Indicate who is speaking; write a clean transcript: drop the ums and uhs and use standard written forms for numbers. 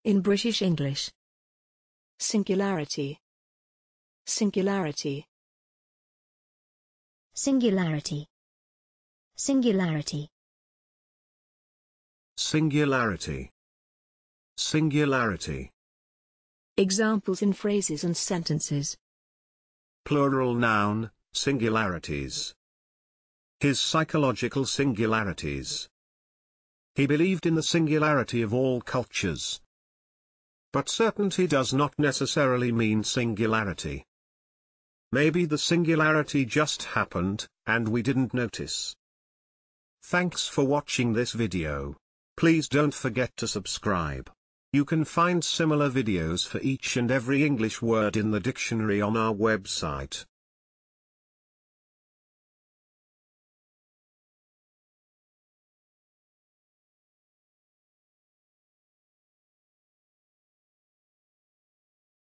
Speaker 1: In British English. Singularity. Singularity.
Speaker 2: Singularity. Singularity.
Speaker 3: Singularity. Singularity.
Speaker 1: Examples in phrases and sentences.
Speaker 3: Plural noun, singularities. His psychological singularities. He believed in the singularity of all cultures. But certainty does not necessarily mean singularity. Maybe the singularity just happened, and we didn't notice. Thanks for watching this video. Please don't forget to subscribe. You can find similar videos for each and every English word in the dictionary on our website.